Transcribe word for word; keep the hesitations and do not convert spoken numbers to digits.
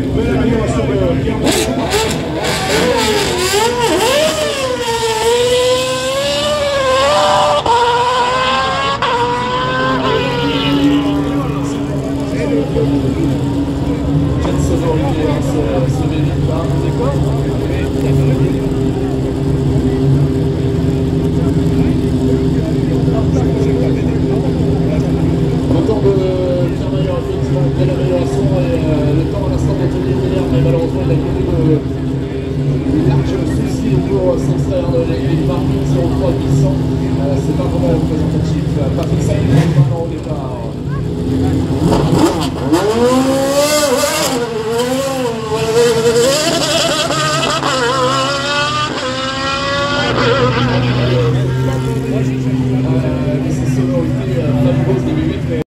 Belle amélioration de Pierre. Moteur de Pierre, effectivement, belle amélioration et euh, le temps à l'instant d'Anthony Miller, mais malheureusement il a connu de larges soucis pour s'extraire de les marques zéro trois huit cents. Euh, c'est pas vraiment représentatif. Patrick Saïd maintenant au départ.